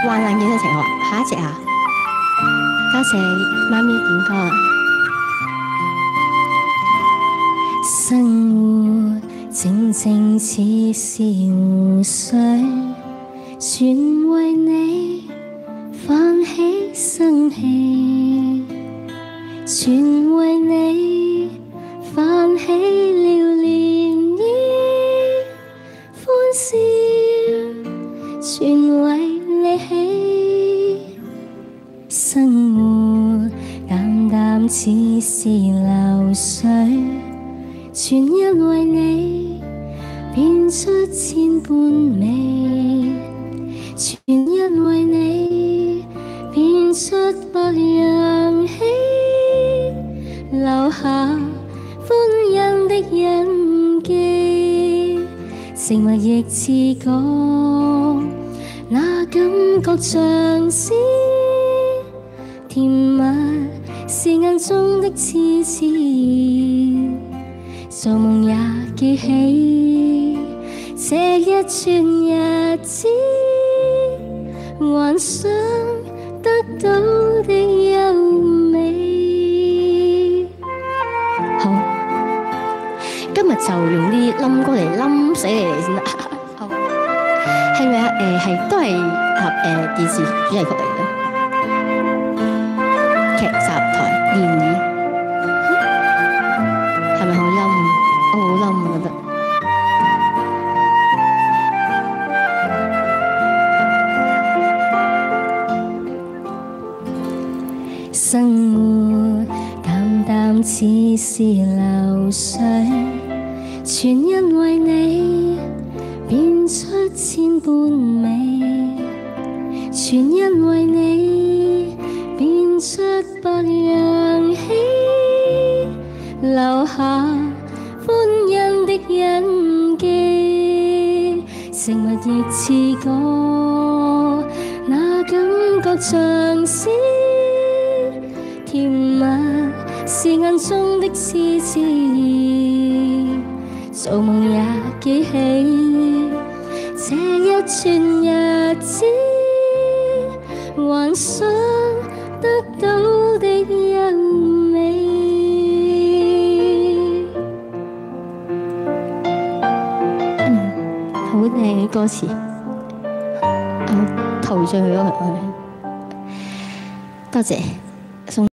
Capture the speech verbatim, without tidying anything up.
患難見真情學，下一隻啊！多謝媽咪點歌啊！生活靜靜似是湖水，全為你泛起生氣，全為你泛起了漣漪，歡笑全為你起，生活淡淡似是流水，全因為你變出千般美，全因為你變出不揚起，留下歡欣的印記，食物亦似歌，那感覺像詩，甜蜜是眼中的痴痴，做夢也記起這一串日子，幻想得到的優美。好，今日就用啲冧歌嚟冧死你哋先啦。好，係咪啊？誒係都係合誒電視主題曲嚟嘅劇集台漣漪，係咪好冧？我好冧，我覺得。生活淡淡似是流水，全因為你變出千般美，全因為你變出不揚起，留下歡欣的印記，食物亦似歌，那感覺像詩，甜蜜是眼中的痴痴，做夢也記起這一串日子，幻想得到的優美。嗯，好靚嘅歌詞，我陶醉咗佢，多謝。